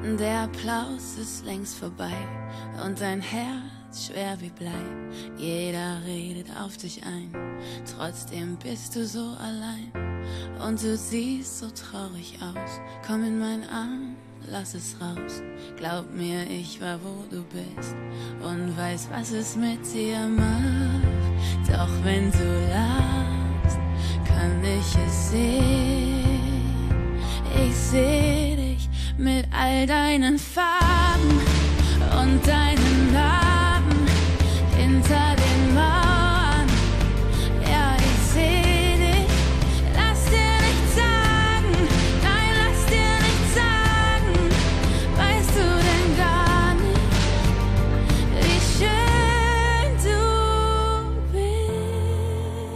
Der Applaus ist längst vorbei und dein Herz schwer wie Blei. Jeder redet auf dich ein, trotzdem bist du so allein. Und du siehst so traurig aus, komm in meinen Arm, lass es raus. Glaub mir, ich war wo du bist und weiß, was es mit dir macht. Doch wenn du lachst, kann ich es sehen. Ich seh dich mit all deinen Farben und deinen Narben hinter den Mauern. Ja, ich seh dich, lass dir nichts sagen, nein, lass dir nichts sagen. Weißt du denn gar nicht, wie schön du bist?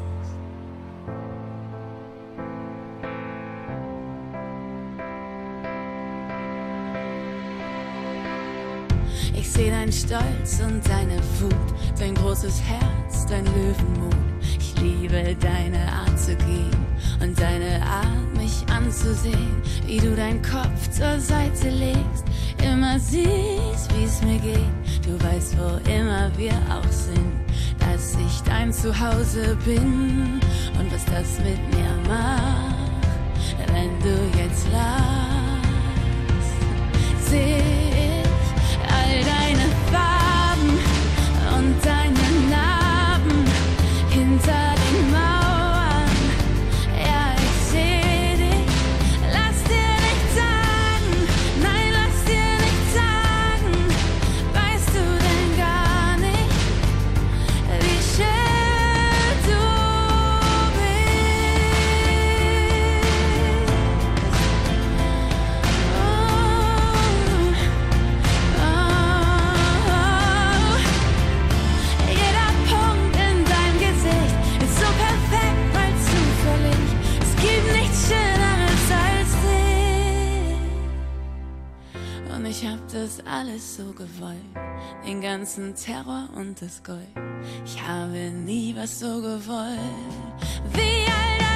Ich seh dein Stolz und deine Wut, dein großes Herz, dein Löwenmut. Ich liebe deine Art zu gehen und deine Art, mich anzusehen, wie du deinen Kopf zur Seite legst, immer siehst, wie's mir geht. Du weißt, wo immer wir auch sind, dass ich dein Zuhause bin und was das mit mir macht, wenn du jetzt lachst. Seh all deine Farben und deine Narben hinter den Mauern. Ja, ich seh dich, lass dir nichts sagen, nein, lass dir nichts sagen. Weißt du denn gar nicht, wie schön du ich hab das alles so gewollt, den ganzen Terror und das Gold. Ich habe nie was so gewollt wie all